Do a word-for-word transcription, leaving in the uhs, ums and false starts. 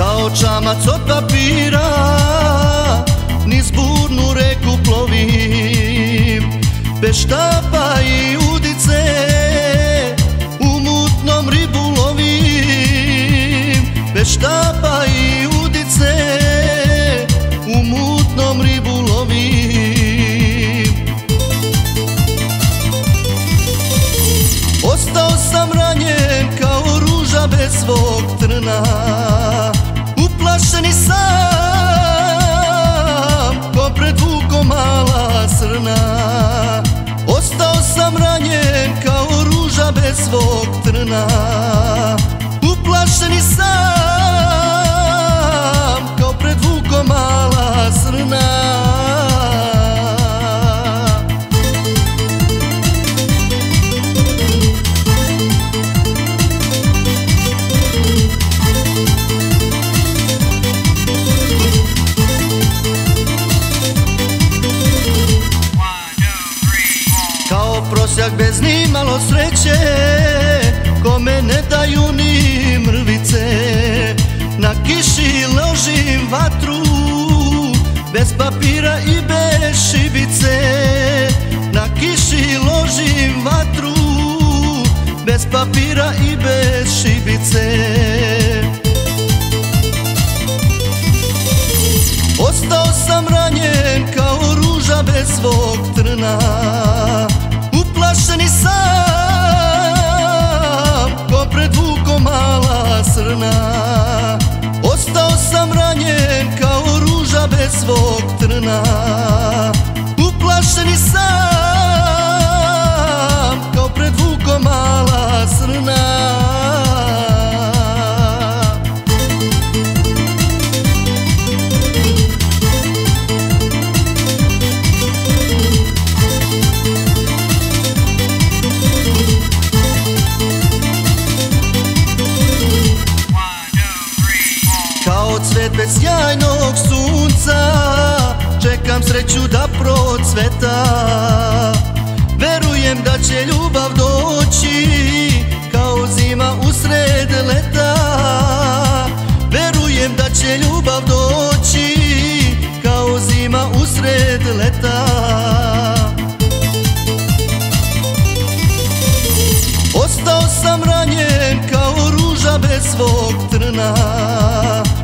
Kao čamac od papira niz burnu reku plovim, bez štapa i udice u mutnom ribu lovim, bez štapa i udice u mutnom ribu lovim. Ostao sam ranjen kao ruža bez svog trna, uplašeni sam ko pred vukom mala srna. Ostao sam ranjen kao ruža bez svog trna, uplašeni sam kao pred vukom mala srna. Prosjak bez ni malo sreće, kome ne daju ni mrvice. Na kiši ložim vatru, bez papira i bez šibice. Na kiši ložim vatru, bez papira i bez šibice. Ostao sam ranjen kao ruža bez svog trna, uplašeni sam ko pred vukom mala srna. Ostao sam ranjen kao ruža bez svog trna, uplašeni sam kao pred vukom mala srna. Kao cvet bez sjajnog sunca, čekam sreću da procveta. Verujem da će ljubav doći, kao zima usred leta. Verujem da će ljubav doći, kao zima usred leta. Ostao sam ranjen kao ruža bez svog trna,